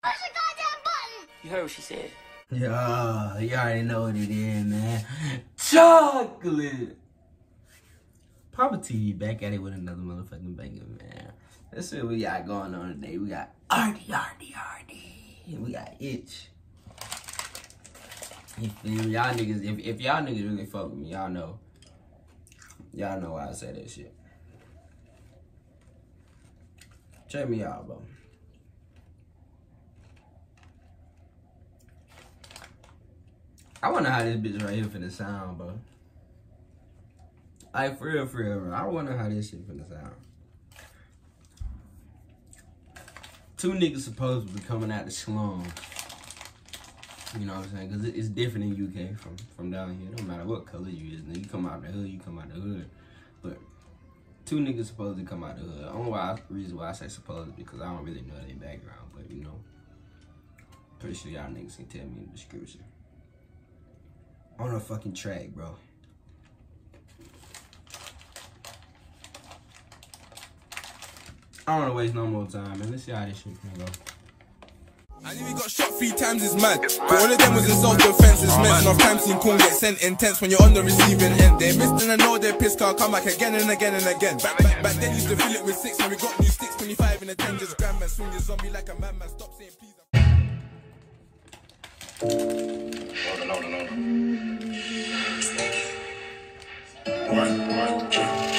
Push the goddamn button! You heard what she said. Yeah, you already know what it is, man. Chocolate! Papa TV back at it with another motherfucking banger, man. Let's see what we got going on today. We got ArrDee. We got Aitch. You feel me? Y'all niggas, if y'all niggas really fuck with me, y'all know. Y'all know why I say that shit. Check me out, bro. I wonder how this bitch right here finna sound, bro. Like, for real, bro. I wonder how this shit finna sound. Two niggas supposed to be coming out the slum. You know what I'm saying? Because it's different in UK from down here. No matter what color you is. You come out the hood, you come out the hood. But two niggas supposed to come out the hood. Only reason why I say supposed is because I don't really know their background. But, you know, pretty sure y'all niggas can tell me in the description. On a fucking track, bro. I don't want to waste no more time, man. Let's see how this shit can go. I knew he got shot 3 times, it's mad. But all of them was in self-defense. It's meant enough time seen corn get sent intense when you're on the receiving end. They missed and I know their piss car come back again and again and again. Back then used to fill it with 6 and we got new sticks, 25 in a 10 just gram and swing your zombie like a madman. Stop saying please. Hold on. What?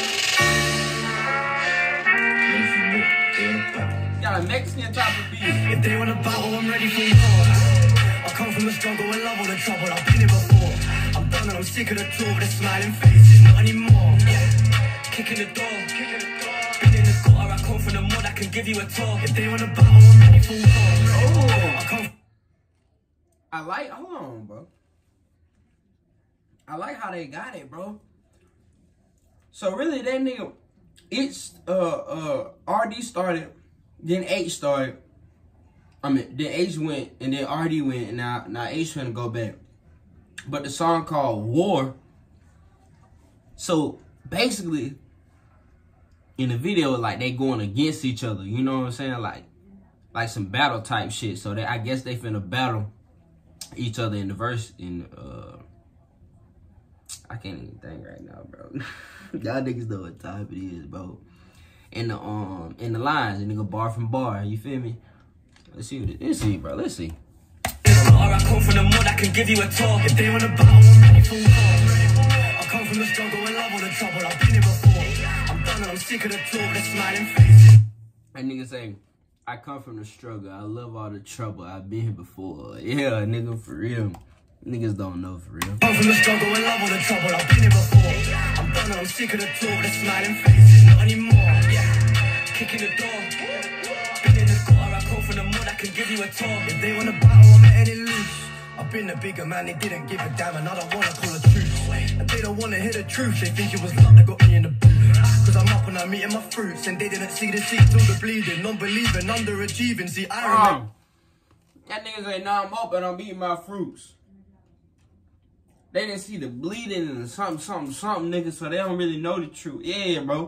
Got a Mexican type of beat. If they want a battle, I'm ready for war. I come from the struggle and love all the trouble. I've been here before. I'm done and I'm sick of the tour with the smiling faces. Not anymore. Kicking the door. Been in the gutter. I come from the mud. I can give you a tour. If they want a battle, I'm ready for war. Hold on, bro. I like how they got it, bro. So really, that nigga, it's ArrDee started, then Aitch started. Then Aitch went, and then ArrDee went, and now Aitch finna go back. But the song called War. So basically, in the video, like they going against each other. You know what I'm saying? Like some battle type shit. So I guess they finna battle each other in the verse. I can't even think right now, bro. Y'all niggas know what time it is, bro. In the lines, the nigga bar from bar. You feel me? Let's see, bro. Let's see. I come from the mud, I can give you a tour. If they want a battle, I'm ready for war. I come from the struggle and love all the trouble. I've been here before. I'm done and I'm sick of the tour with the smiling faces. That nigga say, I come from the struggle. I love all the trouble. I've been here before. Yeah, nigga, for real. Niggas don't know for real. I'm from the struggle and love all the trouble. I've been here before. I'm done and I'm sick of the tour with the smiling faces. Not anymore. Kicking the door. Been in the gutter. I come from the mud. I can give you a tour. If they want to battle, I'm letting it loose. I've been a bigger man. They didn't give a damn, and I don't want to call a truce. And they don't want to hear the truth. They think it was luck that got me in the booth. Cause I'm up and I'm eating my fruits, and they didn't see the seed till the bleeding. Non-believing, underachieving. See, I remember. That nigga say, nah, I'm up and I'm eating my fruits. They didn't see the bleeding and something, nigga, so they don't really know the truth. Yeah, bro.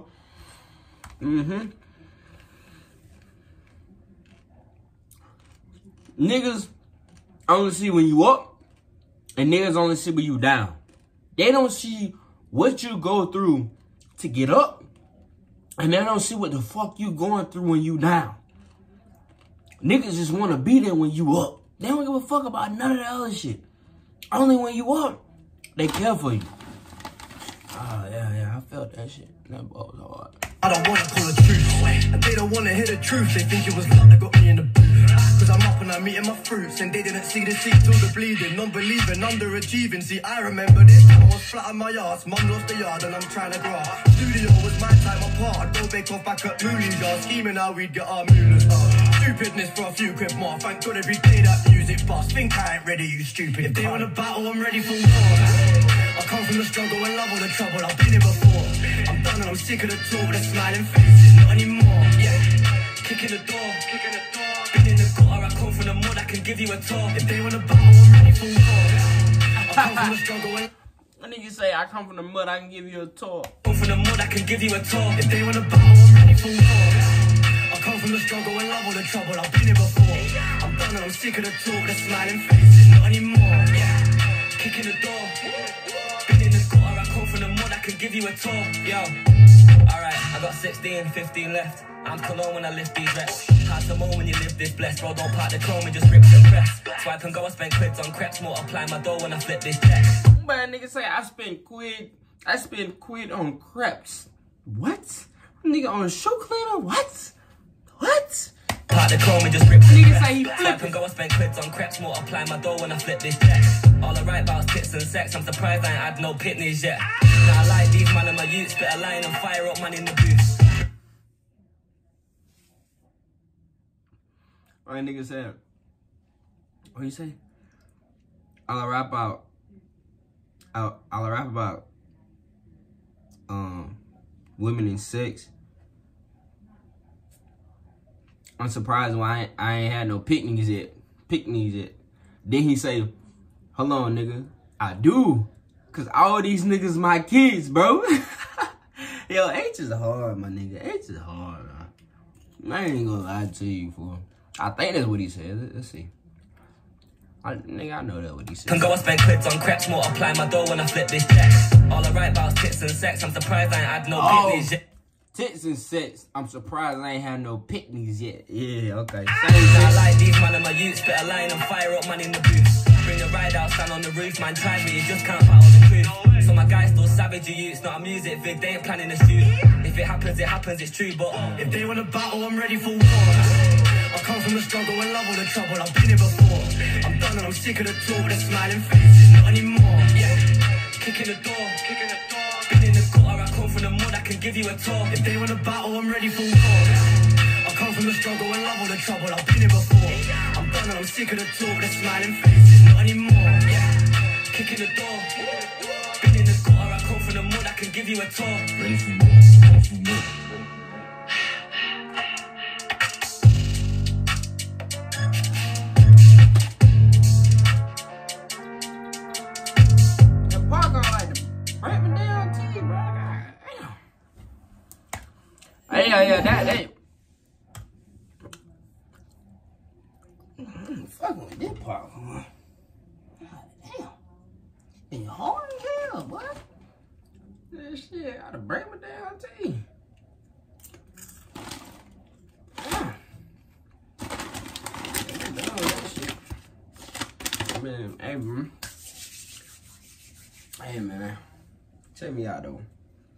Niggas only see when you up, and niggas only see when you down. They don't see what you go through to get up, and they don't see what the fuck you going through when you down. Niggas just want to be there when you up. They don't give a fuck about none of that other shit. Only when you up, they care for you. Oh, yeah, I felt that shit. That ball was hard. I don't want to call the truth, and they don't want to hear the truth. They think it was luck that got me in the booth. Cause I'm up and I'm eating my fruits, and they didn't see the seed till the bleeding. Non-believing, underachieving. See, I remember this time I was flat on my ass. Mum lost the yard and I'm trying to grass. Studio was my time apart. I'd go bake off back at Mooley's yard, scheming how we'd get our moolahs. Stupidness for a few quid more. Thank God every day that music bust. Think I ain't ready, you stupid. If they want a battle, I'm ready for war. I come from the struggle and love all the trouble. I've been here before. I'm done and I'm sick of the tour with the smiling faces. Not anymore. Kicking the door. Been in the gutter. I come from the mud. I can give you a tour. If they want a battle, I'm ready for war. I come from the struggle and That nigga say, I come from the mud, I can give you a tour. come from the mud. I can give you a tour. If they want a battle, I'm ready for war. I come from the struggle and love all the trouble. I've been here before. I'm done sick of the talk, the smiling faces, not anymore. Yeah, kicking the door. Been in the gutter, I come from the mud, I can give you a tour. Yo, alright, I got 16, 15 left. I'm cologne when I lift these reps. Hard to moan when you live this blessed. Bro, don't part the chrome and just rip and press. Swipe and go, I spend quids on crepes. Multiply my dough when I flip this check. But nigga say I spend quid on crepes. What? Nigga on shoe cleaner? What? What? Part the chrome and just rip and nigga say he flip. Swipe and go, I spend quids on crepes. Multiply my dough when I flip this check. All I write about tits and sex. I'm surprised I ain't had no pitneys yet. Now I like these man and my youth. Spit a line and fire up man in the booth. Alright, nigga said, what you say? All I rap about women and sex. I'm surprised why I ain't had no picnics yet. Then he say, hold on, nigga, I do. Cause all these niggas my kids, bro. Yo, Aitch is hard, my nigga. Aitch is hard, man. I ain't gonna lie to you, fool. I think that's what he said. Let's see. Nigga, I know that's what he said. Can go and spend quids on crepes, multiply my dough when I flip this check. All I write about tits and sex. I'm surprised I ain't had no pitneys yet. Tits and sex. I'm surprised I ain't had no pitneys yet. Yeah, okay. I like these man and my youth. Spit a line and fire up man in the booth. Bring a ride out, stand on the roof. Man tried me, you just can't battle the truth. So my guys still savage, you it's not a music vid. They ain't planning a shoot. If it happens, it's true. But if they want to battle, I'm ready for war. I come from the struggle and love all the trouble. I've been here before. I'm done and I'm sick of the talk, the smiling faces, not anymore. Yeah, kicking the door. Been in the gutter, I come from the mud, I can give you a tour. If they want to battle, I'm ready for war. I come from the struggle and love all the trouble. I've been here before. I'm done and I'm sick of the talk, the smiling faces, not anymore. Yeah, kicking the door. Been in the gutter, I come from the mud, I can give you a tour. Ready for more. Yeah, that. Fucking with this popcorn. God damn. It's hard as hell, boy. That shit, I gotta break my damn teeth. Hey man, check me out though.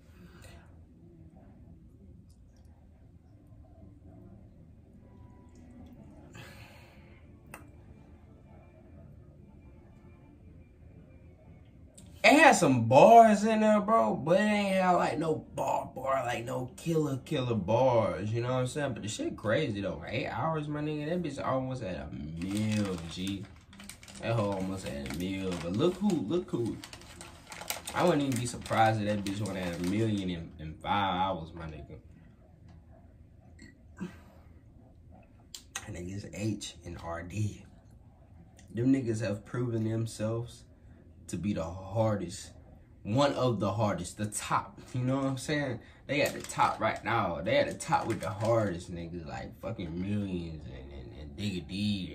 It had some bars in there, bro, but it ain't have like no bar, like no killer bars, you know what I'm saying? But the shit crazy though, 8 hours, my nigga, that bitch almost at a meal, G. That hoe almost at a meal, but look who. I wouldn't even be surprised if that bitch went at 1 million in 5 hours, my nigga. And niggas Aitch and ArrDee. Them niggas have proven themselves to be the hardest, one of the hardest, the top, you know what I'm saying? They at the top right now. They at the top with the hardest niggas, like fucking Millions and Digga D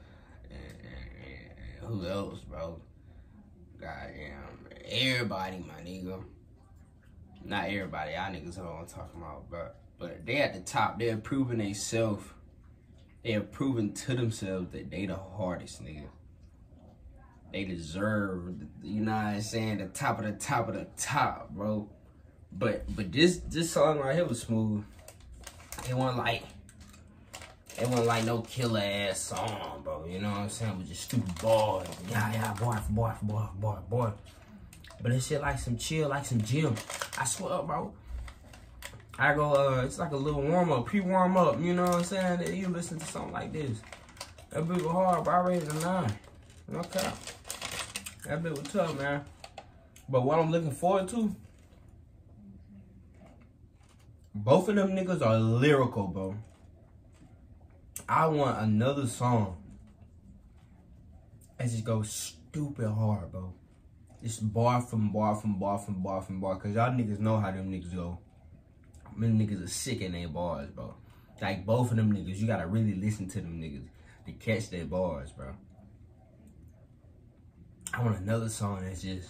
and who else, bro? Goddamn, everybody, my nigga. Not everybody, y'all niggas know what I'm talking about, but they at the top. They're proving themselves. They have proven to themselves that they the hardest, nigga. They deserve, you know what I'm saying, the top of the top, bro. But this song right here was smooth. It wasn't like no killer ass song, bro. You know what I'm saying? With just stupid bars. Yeah, boy. But this shit like some chill, like some gym. I swear, bro. I go, it's like a little warm up, pre-warm up. You know what I'm saying? That you listen to something like this. That bitch was hard, bro. I rated a 9. No cap. That bit was tough, man. But what I'm looking forward to, both of them niggas are lyrical, bro. I want another song that just goes stupid hard, bro. It's bar from bar. Cause y'all niggas know how them niggas go. Them niggas are sick in their bars, bro. Like both of them niggas, you gotta really listen to them niggas. to catch their bars, bro. I want another song that's just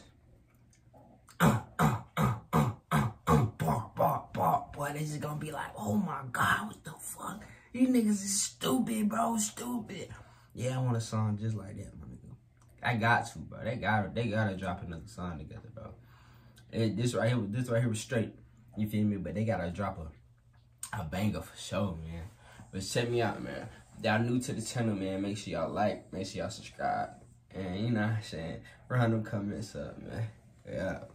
boy, they just gonna be like, oh my God, what the fuck? These niggas is stupid, bro, stupid. Yeah, I want a song just like that, my nigga. I got to, bro. They gotta drop another song together, bro. This right here was straight. You feel me? But they gotta drop a banger for sure, man. But check me out, man. If y'all new to the channel, man, make sure y'all like, make sure y'all subscribe. And you know what I'm saying? Run them comments up, man. Yeah.